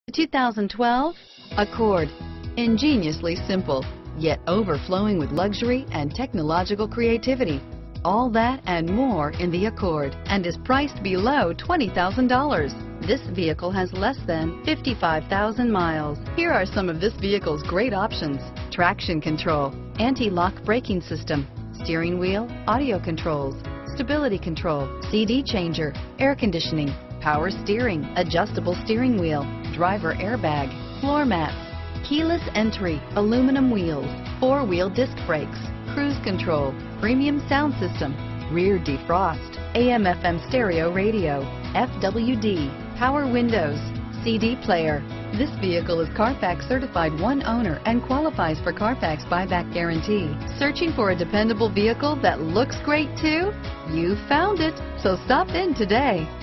2012 Accord. Ingeniously simple, yet overflowing with luxury and technological creativity. All that and more in the Accord, and is priced below $20,000. This vehicle has less than 55,000 miles. Here are some of this vehicle's great options: traction control, anti-lock braking system, steering wheel audio controls, stability control, CD changer, air conditioning, power steering, adjustable steering wheel, driver airbag, floor mats, keyless entry, aluminum wheels, four-wheel disc brakes, cruise control, premium sound system, rear defrost, AM/FM stereo radio, FWD, power windows, CD player. This vehicle is Carfax certified one owner and qualifies for Carfax buyback guarantee. Searching for a dependable vehicle that looks great too? You found it, so stop in today.